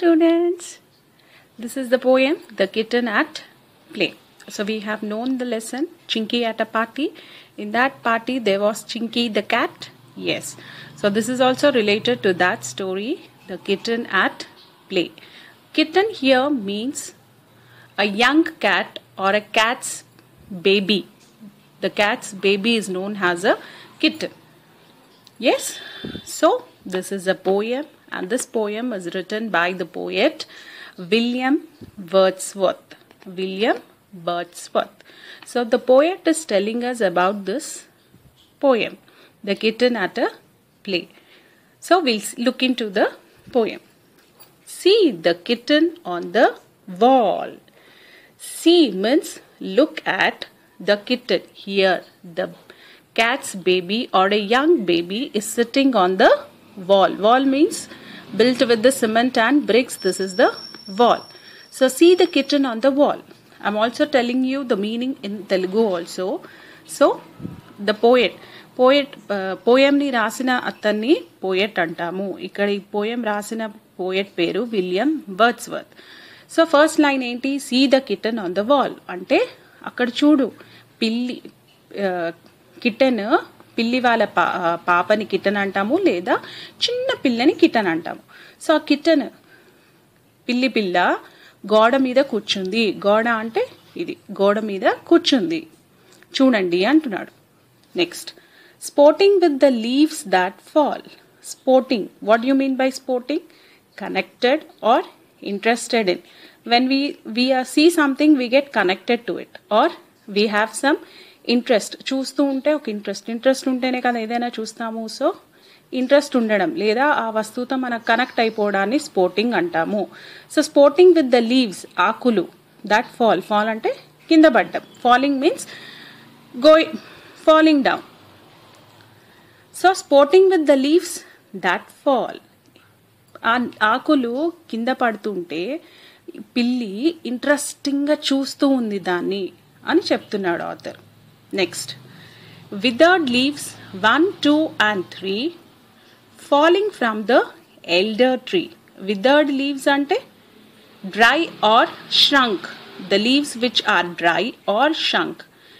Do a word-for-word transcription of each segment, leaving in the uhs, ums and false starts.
students, this is the poem The Kitten at Play. So we have known the lesson Chinky at a party. In that party there was Chinky the cat. Yes. So this is also related to that story, The Kitten at Play. Kitten here means a young cat or a cat's baby. The cat's baby is known as a kitten. Yes. So this is a poem, and this poem is written by the poet William Wordsworth. William Wordsworth. So the poet is telling us about this poem, The Kitten at a Play. So we'll look into the poem. See the kitten on the wall. See means look at the kitten. Here the cat's baby or a young baby is sitting on the wall. Wall means built with the cement and bricks. This is the wall. So see the kitten on the wall. I'm also telling you the meaning in Telugu also. So the poet. Poet uh, poem ni rasina atanni poet antamu. Ikkada ee poem rasina poet peru William Wordsworth. So first line enti, see the kitten on the wall. Ante akkada chudu pilli uh, kitten పిల్లి వాళ్ళ పా పాపని kitten అంటాము, లేదా చిన్న పిల్లని kitten అంటాము. So ఆ కిటన్ పిల్లి పిల్ల గోడ మీద కూర్చుంది. గోడ అంటే ఇది, గోడ మీద కూర్చుంది చూడండి అంటున్నాడు. Next, sporting with the leaves that fall. Sporting, what you mean by sporting? Connected or interested in. When we we see something we get connected to it or we have some interest. చూస్తూ ఉంటే ఒక interest interest ఉంటేనే కదా ఏదైనా చూస్తాము. So interest ఉండడం లేదా ఆ వస్తువుతో మనకు కనెక్ట్ అయిపోవడాన్ని స్పోర్టింగ్ అంటాము. So sporting with the leaves, ఆకులు, దట్ ఫాల్. ఫాల్ అంటే కింద పడ్డం. Falling means going falling down. So sporting with the leaves that fall. ఆ ఆకులు కింద పడుతుంటే పిల్లి ఇంట్రెస్టింగ్గా చూస్తూ ఉంది దాన్ని అని చెప్తున్నాడు author. Next, withered leaves one, two and three falling from the elder tree. Withered leaves ante dry or shrunk. The leaves which are dry or shrunk.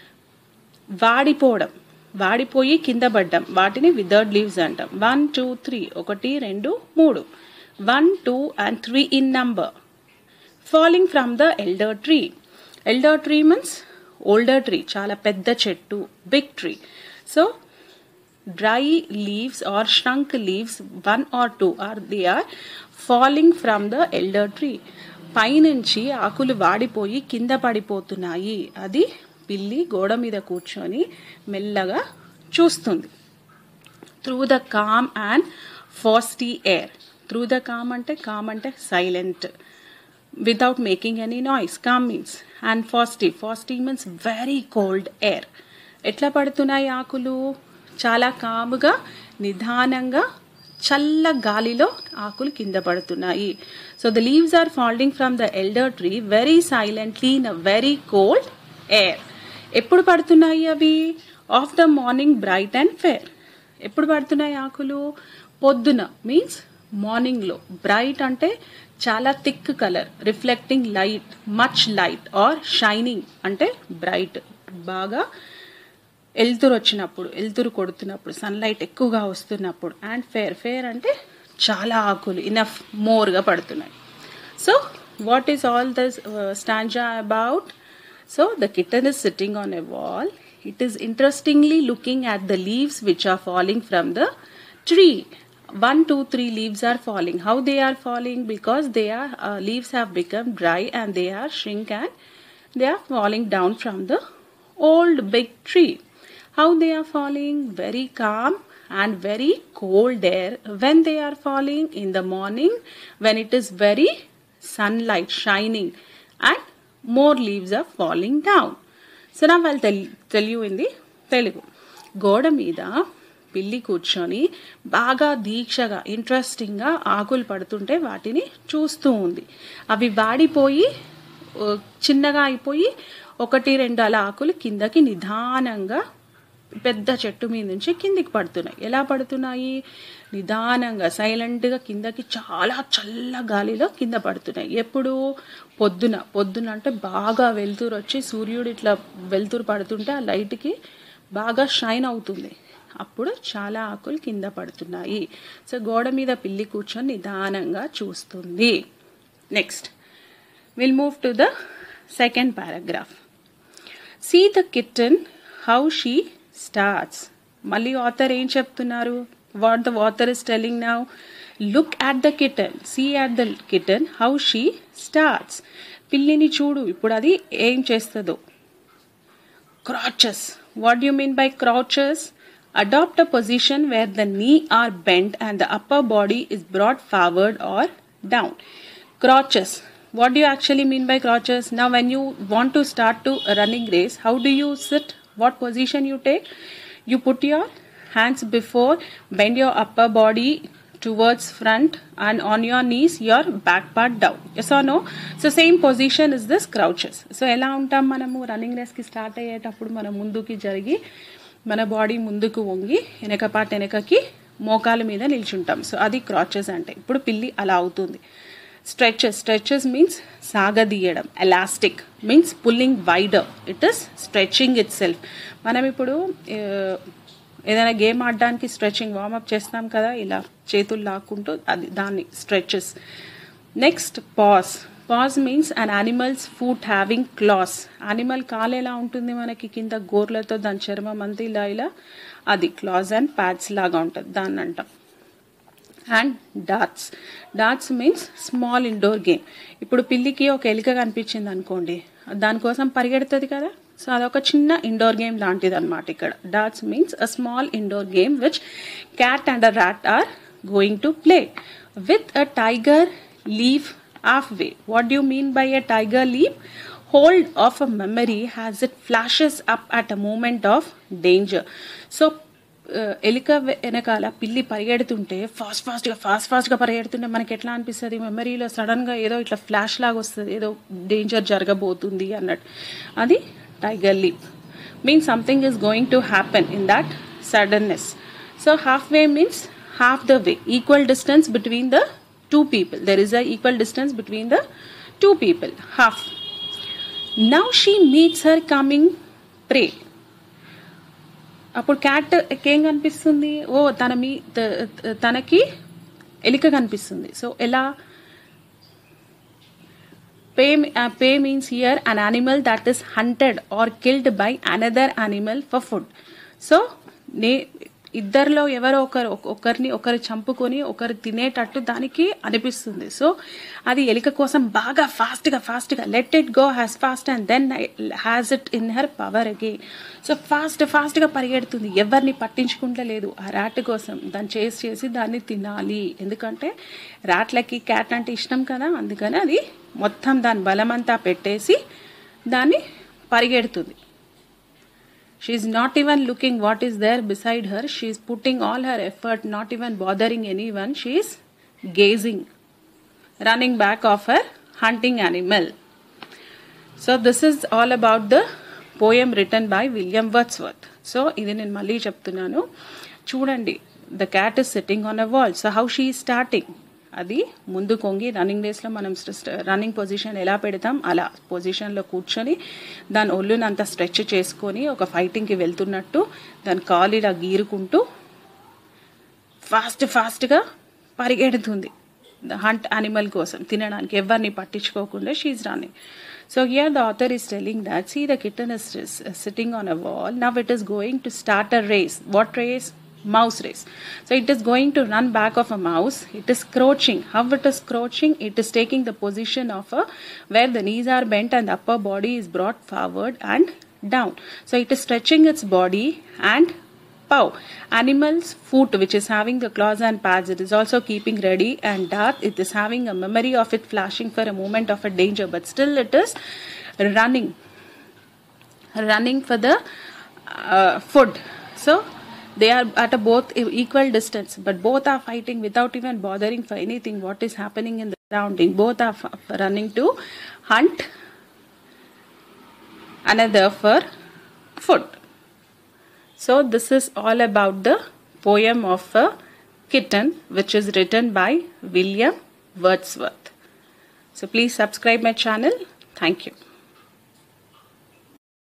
వాడిపోవడం, వాడిపోయి కింద పడ్డం, వాటిని withered leaves అంటాం. వన్ టూ త్రీ, ఒకటి రెండు మూడు. One two and three in number. Falling from the elder tree. Elder tree means older tree, చాలా పెద్ద చెట్టు, big tree. So dry leaves are shrunk leaves, one or two or they are falling from the elder tree. పైనుంచి ఆకులు వాడిపోయి కింద పడిపోతున్నాయి. అది పిల్లి గోడ మీద కూర్చొని మెల్లగా చూస్తుంది. Through the calm and frosty air. Through the calm అంటే, కామ్ అంటే silent, without making any noise. Calm means. And frosty, frosty means very cold air. ఎట్లా పడుతున్నాయి ఆకులు? చాలా కాముగా, నిదానంగా, చల్ల గాలిలో ఆకులు కింద పడుతున్నాయి. So the leaves are falling from the elder tree very silently in a very cold air. ఎప్పుడు పడుతున్నాయి అవి? Of the morning bright and fair. ఎప్పుడు పడుతున్నాయి ఆకులు? పొద్దున మీన్స్ మార్నింగ్లో. బ్రైట్ అంటే చాలా thick colour, reflecting light, much light. Or shining అంటే బ్రైట్, బాగా వెలుతురు వచ్చినప్పుడు, వెలుతురు కొడుతున్నప్పుడు, సన్లైట్ ఎక్కువగా వస్తున్నప్పుడు. అండ్ ఫేర్, ఫేర్ అంటే చాలా ఆకులు, ఇనఫ్, మోర్గా పడుతున్నాయి. So what is all this stanza about? So the kitten is sitting on a wall. It is interestingly looking at the leaves which are falling from the tree. One, two, three leaves are falling. How they are falling? Because they are uh, leaves have become dry and they are shrink and they are falling down from the old big tree. How they are falling? Very calm and very cold air. When they are falling? In the morning when it is very sunlight shining and more leaves are falling down. So now I'll tell, tell you in the Telugu. Goda meeda పిల్లి కూర్చొని బాగా దీక్షగా, ఇంట్రెస్టింగ్గా ఆకులు పడుతుంటే వాటిని చూస్తూ ఉంది. అవి వాడిపోయి చిన్నగా అయిపోయి ఒకటి రెండు అలా ఆకులు కిందకి నిదానంగా పెద్ద చెట్టు మీద నుంచి కిందికి పడుతున్నాయి. ఎలా పడుతున్నాయి? నిదానంగా సైలెంట్గా కిందకి చాలా చల్ల గాలిలో కింద పడుతున్నాయి. ఎప్పుడు? పొద్దున. పొద్దున అంటే బాగా వెలుతురు వచ్చి సూర్యుడు ఇట్లా వెలుతురు పడుతుంటే ఆ లైట్కి బాగా షైన్ అవుతుంది. అప్పుడు చాలా ఆకులు కింద పడుతున్నాయి. సో గోడ మీద పిల్లి కూర్చొని నిదానంగా చూస్తుంది. Next will move to the second paragraph. See the kitten how she starts. మళ్ళీ ఆథర్ ఏం చెప్తున్నారు? What the author is telling now, look at the kitten, see at the kitten how she starts. పిల్లిని చూడు, ఇప్పుడు అది ఏం చేస్తుందో. Crouches. What you mean by crouches? Adapt a position where the knee are bent and the upper body is brought forward or down. Crouches. What do you actually mean by crouches? Now when you want to start to a running race, how do you sit? What position you take? You put your hands before, bend your upper body towards front, and on your knees your back part down. Yes or no? So same position is this crouches. So ఎలా ఉంటాం మనము running రేస్కి start అయ్యేటప్పుడు మనం ముందుకి జరిగి మన body ముందుకు వంగి వెనక పార్ట్ వెనకకి మోకాల మీద నిల్చుంటాం. సో అది క్రాచెస్ అంటే. ఇప్పుడు పిల్లి అలా అవుతుంది. స్ట్రెచెస్. స్ట్రెచెస్ మీన్స్ సాగదీయడం. Elastic means pulling wider. It is stretching itself. మనం ఇప్పుడు ఏదైనా గేమ్ ఆడడానికి స్ట్రెచింగ్ వార్మప్ చేస్తాం కదా, ఇలా చేతులు లాక్కుంటూ, అది దాన్ని stretches. Next paws. Paws means an animal's foot having claws. Animal కాలు ఎలా ఉంటుంది మనకి కింద గోర్లతో, దాని చర్మం అంతా ఇలా ఇలా, అది క్లాస్ అండ్ ప్యాడ్స్ లాగా ఉంటుంది, దాన్ని అంటాం. And darts. Darts means small indoor game. ఇప్పుడు పిల్లికి ఒక ఎలుక కనిపించింది అనుకోండి, దానికోసం పరిగెడుతుంది కదా, సో అదొక చిన్న ఇండోర్ గేమ్ లాంటిది అనమాట ఇక్కడ. Darts means a small indoor game which cat and a rat are going to play with a tiger leap halfway. What do you mean by a tiger leap? Hold of a memory as it flashes up at a moment of danger. So ఎలిక వెనకాల పిల్లి పరిగెడుతుంటే fast ఫాస్ట్గా fast ఫాస్ట్గా పరిగెడుతుంటే మనకి ఎట్లా అనిపిస్తుంది? మెమరీలో సడన్గా ఏదో ఇట్లా ఫ్లాష్ లాగా వస్తుంది, ఏదో డేంజర్ జరగబోతుంది అన్నట్టు. అది tiger leap. Means something is going to happen in that suddenness. So half way means half the way, equal distance between the two people. There is a equal distance between the two people, half. Now she meets her coming prey. అప్పుడు cat ఏం కనిపిస్తుంది? ఓ తన మీ తనకి ఎలిక కనిపిస్తుంది. So ఎలా? Prey prey means here an animal that is hunted or killed by another animal for food. So నే ఇద్దరిలో ఎవరో ఒకరు ఒకరిని ఒకరు చంపుకొని ఒకరు తినేటట్టు దానికి అనిపిస్తుంది. సో అది ఎలిక కోసం బాగా ఫాస్ట్గా ఫాస్ట్గా let it go has fast and then has it in her power again. So fast ఫాస్ట్గా పరిగెడుతుంది, ఎవరిని పట్టించుకుంటలేదు. ఆ ర్యాట్ కోసం దాన్ని చేసి చేసి దాన్ని తినాలి. ఎందుకంటే ర్యాట్లకి క్యాట్ అంటే ఇష్టం కదా, అందుకని అది మొత్తం దాని బలమంతా పెట్టేసి దాన్ని పరిగెడుతుంది. She is not even looking what is there beside her. She is putting all her effort, not even bothering anyone. She is gazing, running back of her hunting animal. So this is all about the poem written by William Wordsworth. So ఇది నేను మళ్ళీ చెప్తున్నాను చూడండి. The cat is sitting on a wall. So how she is starting? అది ముందు కొంగి running రేస్లో మనం running position ఎలా పెడతాం అలా పొజిషన్లో కూర్చొని దాని ఒళ్ళుని అంతా స్ట్రెచ్ చేసుకొని ఒక ఫైటింగ్కి వెళ్తున్నట్టు దాని కాలు ఇలా గీరుకుంటూ ఫాస్ట్ ఫాస్ట్గా పరిగెడుతుంది హంట్ యానిమల్ కోసం, తినడానికి, ఎవరిని పట్టించుకోకుండా she is running. So here the author is telling that, see, the kitten is sitting on a wall. Now it is going to start a race. What race? Mouse race. So it is going to run back of a mouse. It is crouching. How it is crouching? It is taking the position of a where the knees are bent and the upper body is brought forward and down. So it is stretching its body and pow. Animal's foot, which is having the claws and pads, it is also keeping ready, and dart, it is having a memory of it flashing for a moment of a danger, but still it is running, running for the uh, food. So they are at a both equal distance, but both are fighting without even bothering for anything what is happening in the surrounding. Both are f- running to hunt another for food. So this is all about the poem of a kitten, which is written by William Wordsworth. So please subscribe my channel. Thank you.